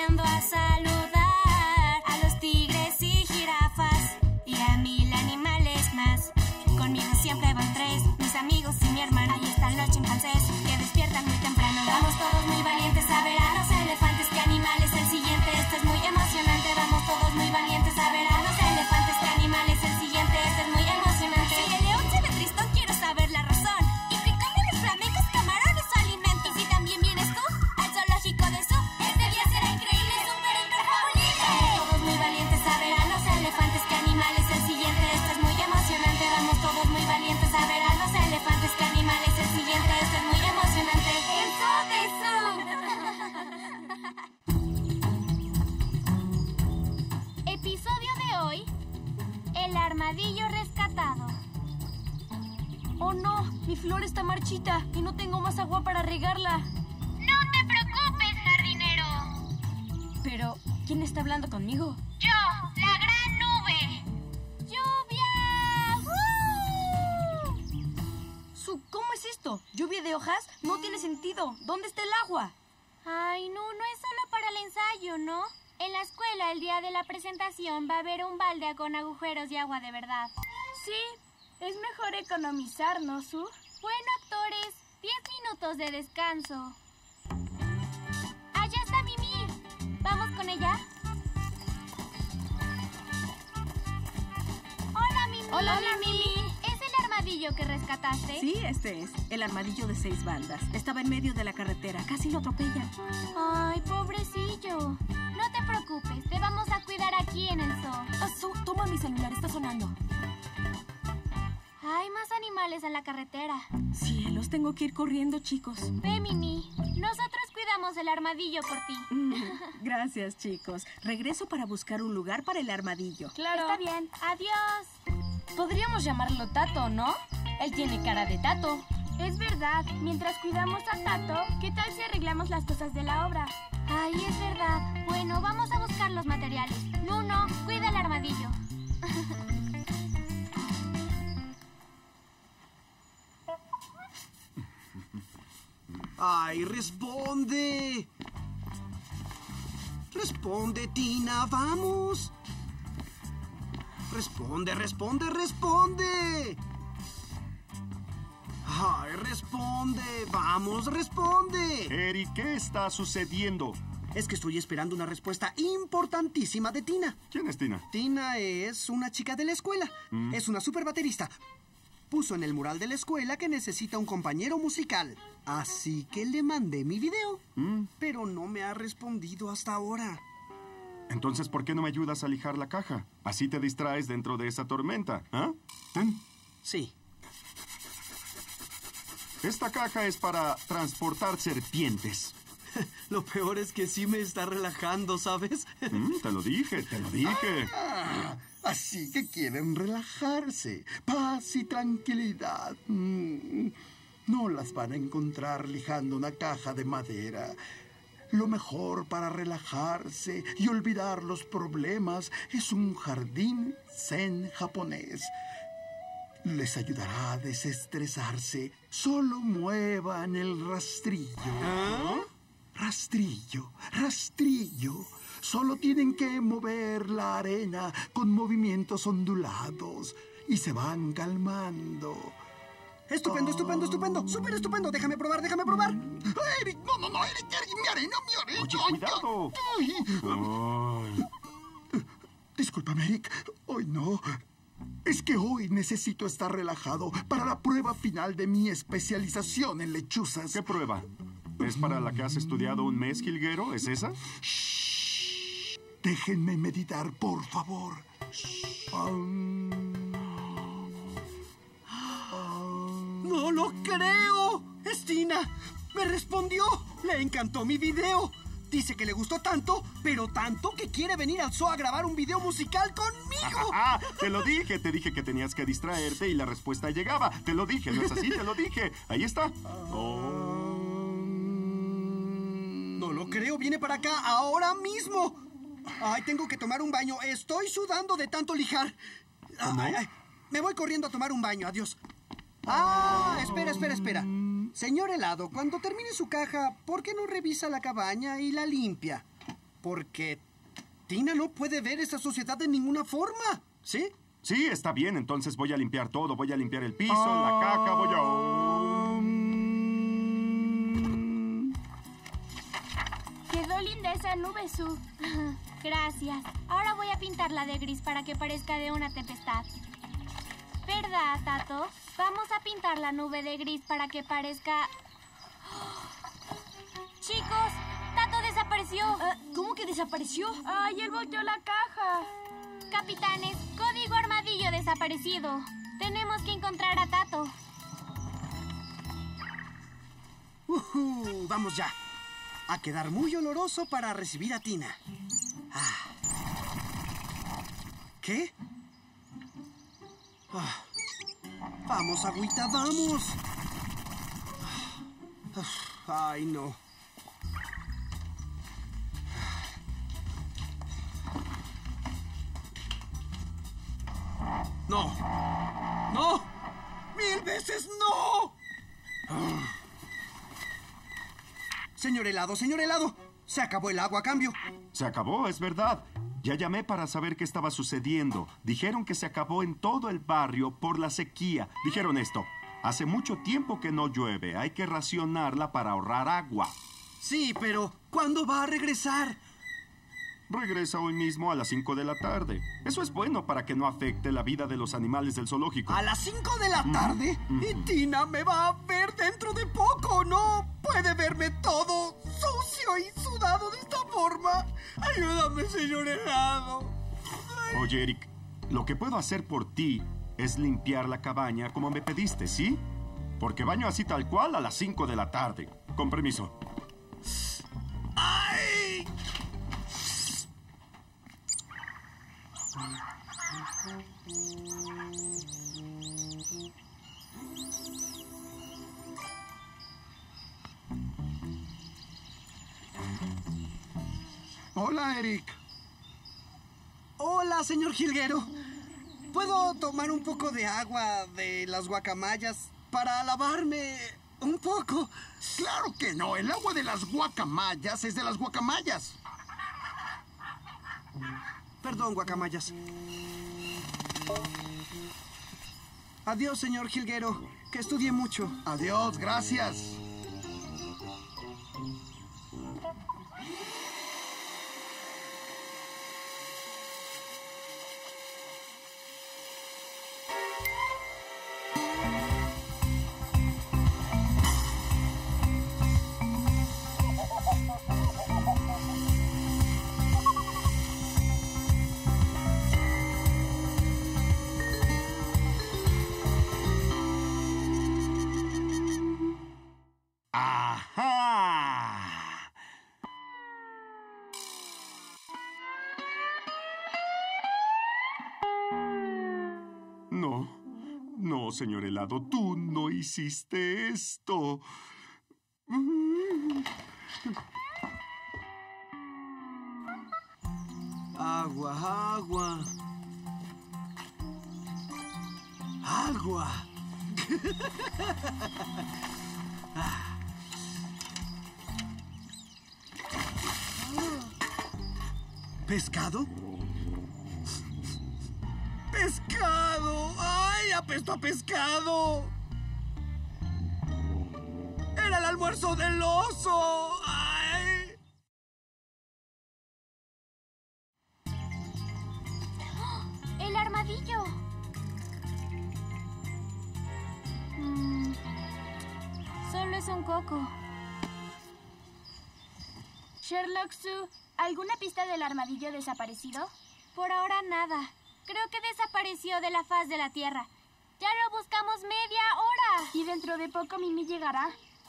corriendo a saludar a los tigres y jirafas y a 1000 animales más. Conmigo siempre van 3, mis amigos y mi hermana. Ahí están los chimpancés que despiertan muy temprano. Vamos todos muy valientes a ver a los elefantes. ¿Qué animal es el siguiente? Este es muy emocionante. Vamos todos muy valientes a ver a los elefantes. ¿Qué animal es el siguiente? Este es muy emocionante. Si el león se ve tristón, quiero saber la razón. ¿Y qué comen los flamencos? Camarones o alimento. Y si también vienes tú al zoológico de Zoo, este día será increíble, súper hiperfabulante. Vamos todos muy valientes a ver a los elefantes. ¿Qué animal es el siguiente? Este es muy emocionante. Vamos todos muy valientes a ver a los elefantes. ¿Qué animal es el siguiente? Este es muy emocionante. El zoo de Zoo. Episodio de hoy: el armadillo rescatado. ¡Oh, no! Mi flor está marchita y no tengo más agua para regarla. No te preocupes, jardinero. Pero, ¿quién está hablando conmigo? Yo, la gran nube. ¡Lluvia! ¡Woo! ¿Cómo es esto? ¿Lluvia de hojas? No tiene sentido. ¿Dónde está el agua? Ay, no es solo para el ensayo, ¿no? En la escuela, el día de la presentación, va a haber un balde con agujeros y agua de verdad. Sí, es mejor economizar, ¿no, Su? Bueno, actores, 10 minutos de descanso. Allá está Mimi. ¿Vamos con ella? Hola, Mimi. Hola, Mimi. ¿Es el armadillo que rescataste? Sí, este es el armadillo de 6 bandas. Estaba en medio de la carretera, casi lo atropellan. Ay, pobrecillo. No te preocupes, te vamos a cuidar aquí en el zoo. Toma mi celular, está sonando. Hay más animales en la carretera. Cielos, tengo que ir corriendo, chicos. Ve, Mimi. Nosotros cuidamos el armadillo por ti. Gracias, chicos. Regreso para buscar un lugar para el armadillo. Claro. Está bien. Adiós. Podríamos llamarlo Tato, ¿no? Él tiene cara de Tato. Es verdad, mientras cuidamos a Tato, ¿qué tal si arreglamos las cosas de la obra? Ay, es verdad. Bueno, vamos a buscar los materiales. Nuno, cuida el armadillo. ¡Ay, responde! ¡Responde, Tina! ¡Vamos! ¡Responde, responde, responde! ¡Ay, responde! ¡Vamos, responde! Eric, ¿qué está sucediendo? Es que estoy esperando una respuesta importantísima de Tina. ¿Quién es Tina? Tina es una chica de la escuela. Es una super baterista. Puso en el mural de la escuela que necesita un compañero musical. Así que le mandé mi video. Pero no me ha respondido hasta ahora. Entonces, ¿por qué no me ayudas a lijar la caja? Así te distraes dentro de esa tormenta, ¿ah? Sí. Esta caja es para transportar serpientes. Lo peor es que sí me está relajando, ¿sabes? Te lo dije, te lo dije. Así que quieren relajarse. Paz y tranquilidad. No las van a encontrar lijando una caja de madera. Lo mejor para relajarse y olvidar los problemas es un jardín zen japonés. Les ayudará a desestresarse. Solo muevan el rastrillo. Rastrillo, rastrillo. Solo tienen que mover la arena con movimientos ondulados y se van calmando. Estupendo, estupendo, estupendo. Súper estupendo. Déjame probar, déjame probar. Eric, no, Eric, mi arena, mi arena. Oye, cuidado. Ay. Discúlpame, Eric. Hoy no. Es que hoy necesito estar relajado para la prueba final de mi especialización en lechuzas. ¿Qué prueba? ¿Es para la que has estudiado un mes, jilguero? ¿Es esa? Shh. Déjenme meditar, por favor. ¡No lo creo! ¡Es Tina! ¡Me respondió! ¡Le encantó mi video! Dice que le gustó tanto, pero tanto que quiere venir al zoo a grabar un video musical conmigo. Te lo dije, te dije que tenías que distraerte y la respuesta llegaba. Te lo dije, ¿no es así? Te lo dije. Ahí está. No lo creo, viene para acá ahora mismo. Ay, tengo que tomar un baño. Estoy sudando de tanto lijar. Ay, me voy corriendo a tomar un baño. Adiós. Espera. Señor Helado, cuando termine su caja, ¿por qué no revisa la cabaña y la limpia? Porque Tina no puede ver esta sociedad de ninguna forma, ¿sí? Sí, está bien. Entonces voy a limpiar todo. Voy a limpiar el piso, la caja, voy a... Quedó linda esa nube, Sue. Gracias. Ahora voy a pintarla de gris para que parezca de una tempestad. ¿Verdad, Tato? Vamos a pintar la nube de gris para que parezca... Chicos, Tato desapareció. ¿Cómo que desapareció? ¡Ay, él volteó la caja! Capitanes, código armadillo desaparecido. Tenemos que encontrar a Tato. Vamos ya. A quedar muy oloroso para recibir a Tina. ¿Qué? Vamos, agüita, vamos. Ay, no. No. ¡No! ¡1000 veces no! Señor helado, se acabó el agua a cambio. Se acabó, es verdad. Ya llamé para saber qué estaba sucediendo. Dijeron que se acabó en todo el barrio por la sequía. Dijeron esto: hace mucho tiempo que no llueve. Hay que racionarla para ahorrar agua. Sí, pero ¿cuándo va a regresar? Regresa hoy mismo a las 5 de la tarde. Eso es bueno para que no afecte la vida de los animales del zoológico. ¿A las 5 de la tarde? Y Tina me va a ver dentro de poco, ¿no? Puede verme todo sucio y sudado de esta forma. Ayúdame, señor helado. Oye, Eric, lo que puedo hacer por ti es limpiar la cabaña como me pediste, ¿sí? Porque baño así tal cual a las 5 de la tarde. Con permiso. ¡Ay! Hola, Eric. Hola, señor jilguero. ¿Puedo tomar un poco de agua de las guacamayas para lavarme un poco? Claro que no. El agua de las guacamayas es de las guacamayas. Perdón, guacamayas. Adiós, señor jilguero. Que estudie mucho. Adiós, gracias. ¡Ajá! No, señor helado, tú no hiciste esto. Agua, agua. Agua. ¿Pescado? ¡Pescado! ¡Ay, apestó a pescado! ¡Era el almuerzo del oso! ¡Ay! ¡El armadillo! Solo es un coco. Sherlock, Sue, ¿alguna pista del armadillo desaparecido? Por ahora nada. Creo que desapareció de la faz de la Tierra. Ya lo buscamos media hora. Y dentro de poco Mimi llegará.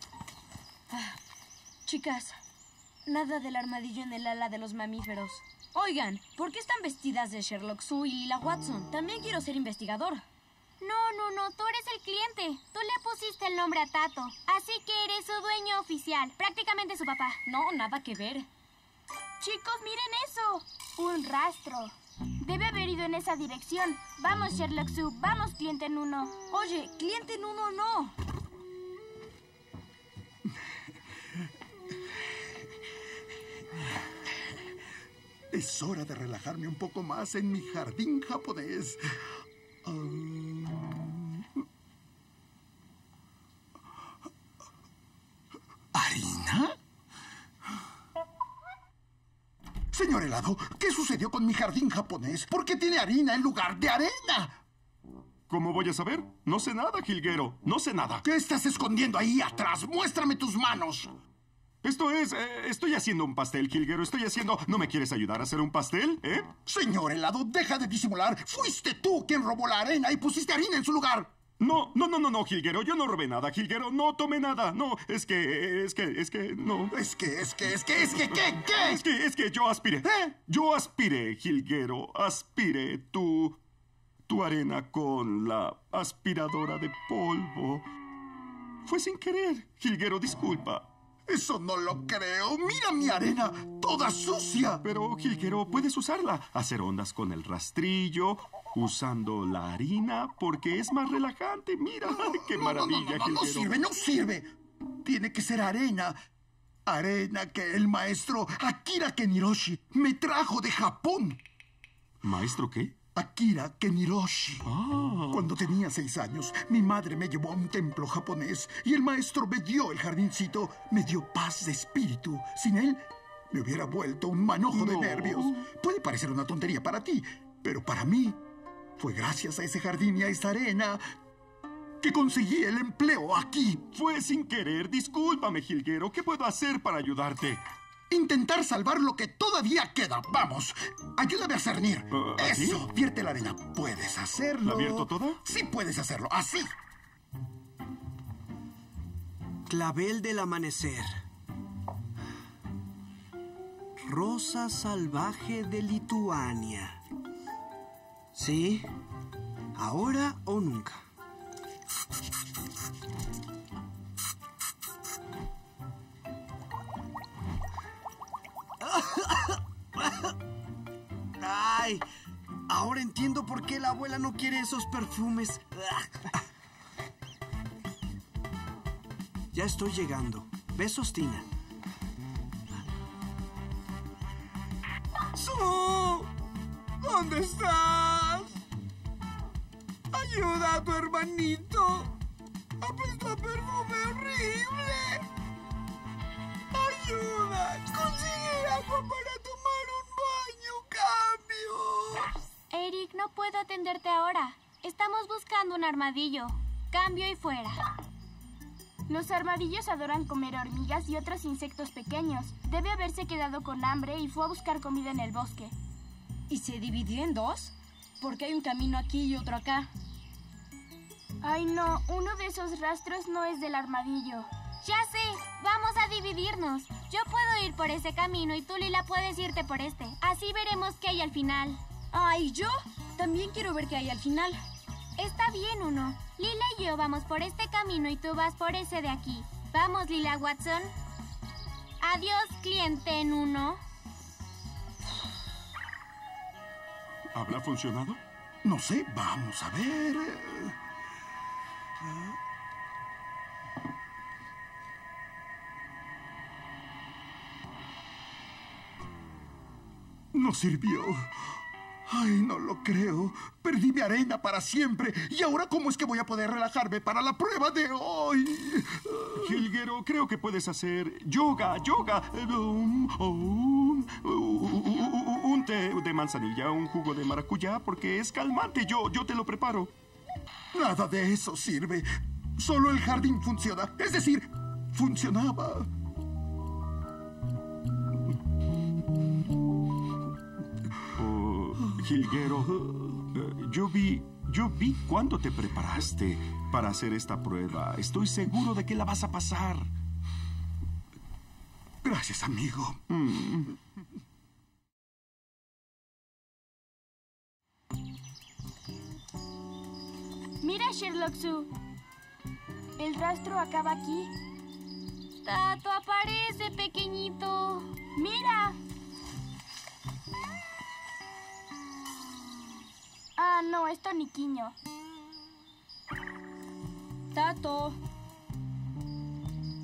Chicas, nada del armadillo en el ala de los mamíferos. Oigan, ¿por qué están vestidas de Sherlock, Sue y Lila Watson? También quiero ser investigador. No, tú eres el cliente. Tú le pusiste el nombre a Tato. Así que eres su dueño oficial. Prácticamente su papá. No, nada que ver. Chicos, miren eso. Un rastro. Debe haber ido en esa dirección. Vamos, Sherlock, Sue. Vamos, cliente en uno. Oye, cliente en uno no. Es hora de relajarme un poco más en mi jardín japonés. ¿Harina? Señor Helado, ¿qué sucedió con mi jardín japonés? ¿Por qué tiene harina en lugar de arena? ¿Cómo voy a saber? No sé nada, jilguero. No sé nada. ¿Qué estás escondiendo ahí atrás? ¡Muéstrame tus manos! Estoy haciendo un pastel, jilguero. ¿No me quieres ayudar a hacer un pastel, eh? Señor Helado, deja de disimular. Fuiste tú quien robó la arena y pusiste harina en su lugar. No, jilguero. Yo no robé nada, jilguero. No tomé nada. No, no. Es que yo aspiré. Yo aspiré, jilguero. Aspiré tu arena con la aspiradora de polvo. Fue sin querer, jilguero, disculpa. Eso no lo creo. Mira mi arena, toda sucia. Pero, jilguero, puedes usarla. Hacer ondas con el rastrillo, usando la harina, porque es más relajante. Mira, qué maravilla, jilguero. No sirve. Tiene que ser arena. Arena que el maestro Akira Keniroshi me trajo de Japón. ¿Maestro qué? Akira Keniroshi. Cuando tenía 6 años, mi madre me llevó a un templo japonés y el maestro me dio el jardincito, me dio paz de espíritu. Sin él, me hubiera vuelto un manojo de nervios. Puede parecer una tontería para ti, pero para mí fue gracias a ese jardín y a esa arena que conseguí el empleo aquí. Fue sin querer. Discúlpame, jilguero. ¿Qué puedo hacer para ayudarte? Intentar salvar lo que todavía queda. Vamos, ayúdame a cernir. ¿Así? Eso, vierte la arena. ¿Puedes hacerlo? ¿La vierto toda? Sí, puedes hacerlo. Así. Clavel del amanecer. Rosa salvaje de Lituania. Sí, ahora o nunca. Ay, ahora entiendo por qué la abuela no quiere esos perfumes. Ya estoy llegando. Besos, Tina. ¡Su! ¿Dónde estás? ¡Ayuda a tu hermanito! ¡Apesta perfume horrible! ¡Ayuda! ¡Consigue agua para tomar un baño! ¡Cambio! Eric, no puedo atenderte ahora. Estamos buscando un armadillo. Cambio y fuera. Los armadillos adoran comer hormigas y otros insectos pequeños. Debe haberse quedado con hambre y fue a buscar comida en el bosque. ¿Y se dividió en dos? Porque hay un camino aquí y otro acá. Ay, no. Uno de esos rastros no es del armadillo. Ya sé, vamos a dividirnos. Yo puedo ir por ese camino y tú, Lila, puedes irte por este. Así veremos qué hay al final. Ay, yo también quiero ver qué hay al final. Está bien, Uno. Lila y yo vamos por este camino y tú vas por ese de aquí. Vamos, Lila Watson. Adiós, cliente en Uno. ¿Habrá funcionado? No sé, vamos a ver. No sirvió. Ay, no lo creo. Perdí mi arena para siempre. ¿Y ahora cómo es que voy a poder relajarme para la prueba de hoy? Jilguero, creo que puedes hacer yoga. Un té de manzanilla, un jugo de maracuyá, porque es calmante. Yo te lo preparo. Nada de eso sirve. Solo el jardín funciona. Es decir, funcionaba. Jilguero, yo vi cuándo te preparaste para hacer esta prueba. Estoy seguro de que la vas a pasar. Gracias, amigo. Mira, Sherlock Sue. El rastro acaba aquí. Tato, aparece, pequeñito. ¡Mira! Ah, no, es Toniquiño. Tato.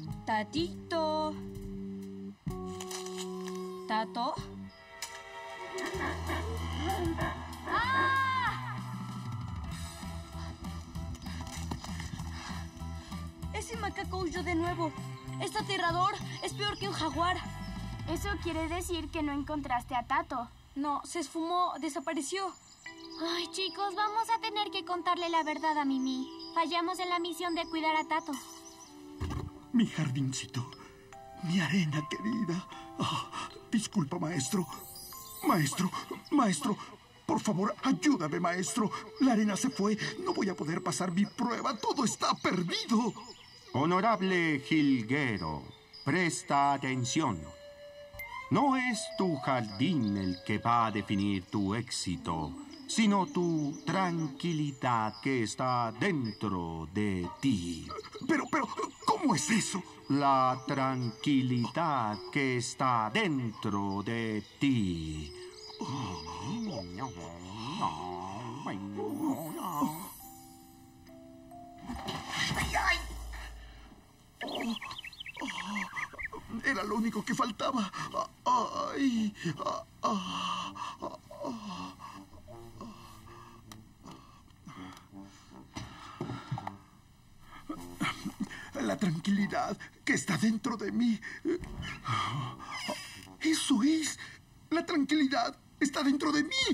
Tatito. Tato. Ese macaco huyó de nuevo. Es aterrador. Es peor que un jaguar. Eso quiere decir que no encontraste a Tato. No, se esfumó, desapareció. Ay, chicos, vamos a tener que contarle la verdad a Mimi. Fallamos en la misión de cuidar a Tato. Mi jardincito, mi arena querida. Disculpa, maestro. Maestro, por favor, ayúdame, maestro. La arena se fue. No voy a poder pasar mi prueba. Todo está perdido. Honorable jilguero, presta atención. No es tu jardín el que va a definir tu éxito, sino tu tranquilidad que está dentro de ti. Pero, ¿cómo es eso? La tranquilidad que está dentro de ti. Era lo único que faltaba. Ay. La tranquilidad que está dentro de mí. Eso es. La tranquilidad está dentro de mí.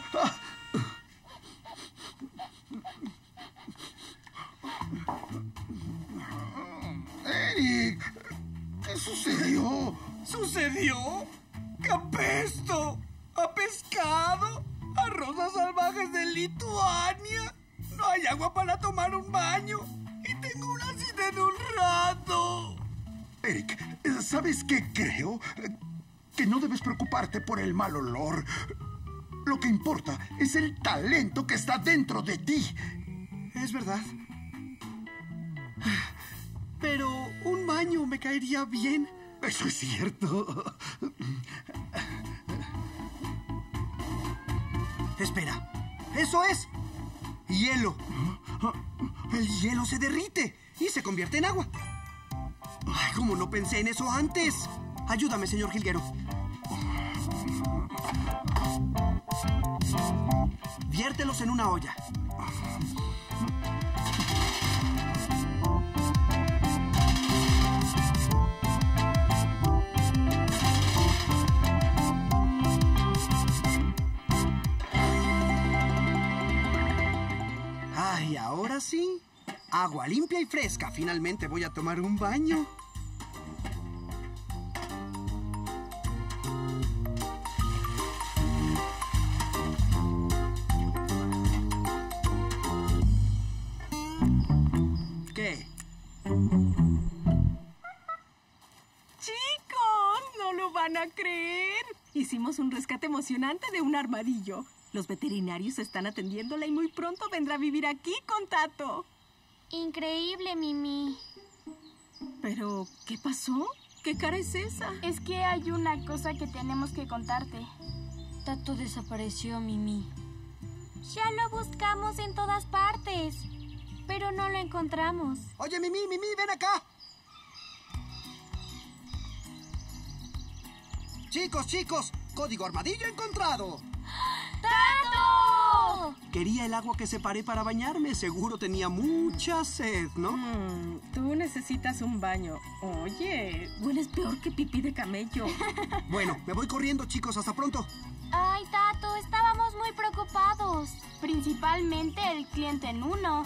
Eric, ¿qué sucedió? ¿Sucedió? ¡Qué apesto! ¿A pescado? ¿A rosas salvajes de Lituania? No hay agua para tomar un baño. Y tengo una cita en un rato. Eric, ¿sabes qué creo? Que no debes preocuparte por el mal olor. Lo que importa es el talento que está dentro de ti. Es verdad. Pero un baño me caería bien. Eso es cierto. Espera. ¡Eso es! ¡Hielo! El hielo se derrite y se convierte en agua. Ay, ¿cómo no pensé en eso antes? Ayúdame, señor jilguero. Viértelos en una olla. Ay, ahora sí. Agua limpia y fresca. Finalmente voy a tomar un baño. ¿Qué? ¡Chicos! No lo van a creer. Hicimos un rescate emocionante de un armadillo. Los veterinarios están atendiéndola y muy pronto vendrá a vivir aquí con Tato. Increíble, Mimi. ¿Pero qué pasó? ¿Qué cara es esa? Es que hay una cosa que tenemos que contarte. Tato desapareció, Mimi. Ya lo buscamos en todas partes, pero no lo encontramos. Oye, Mimi, ven acá. Chicos, código armadillo encontrado. ¡Tato! Quería el agua que separé para bañarme. Seguro tenía mucha sed, ¿no? Tú necesitas un baño. Oye, hueles peor que pipí de camello. Bueno, me voy corriendo, chicos. Hasta pronto. Ay, Tato, estábamos muy preocupados. Principalmente el cliente en uno.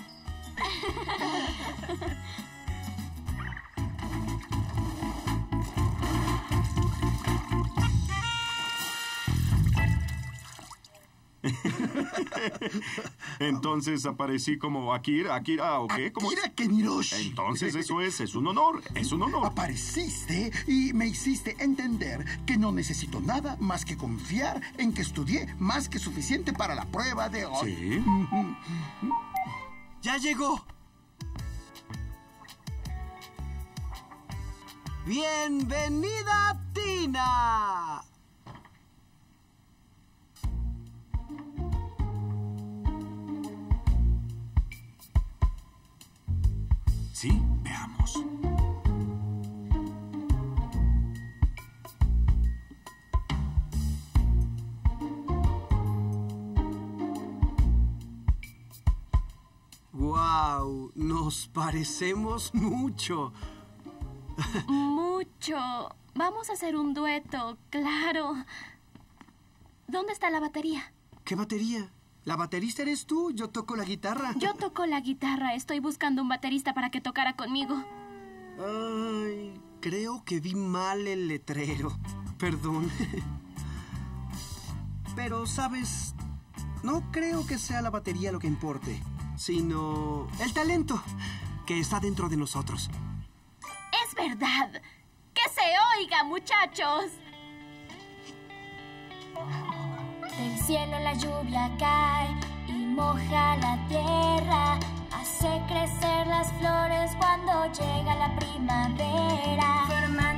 Entonces aparecí como Akira, ¿o qué? ¿Cómo? Akira Keniroshi. Entonces eso es un honor, Apareciste y me hiciste entender que no necesito nada más que confiar en que estudié más que suficiente para la prueba de hoy. ¿Sí? ¡Ya llegó! ¡Bienvenida, Tina! Sí, veamos. ¡Wow! Nos parecemos mucho. Mucho. Vamos a hacer un dueto, claro. ¿Dónde está la batería? ¿Qué batería? La baterista eres tú, yo toco la guitarra. Yo toco la guitarra. Estoy buscando un baterista para que tocara conmigo. Ay, creo que vi mal el letrero. Perdón. Pero, ¿sabes? No creo que sea la batería lo que importe, sino el talento que está dentro de nosotros. ¡Es verdad! ¡Que se oiga, muchachos! Del cielo la lluvia cae y moja la tierra. Hace crecer las flores cuando llega la primavera. Formando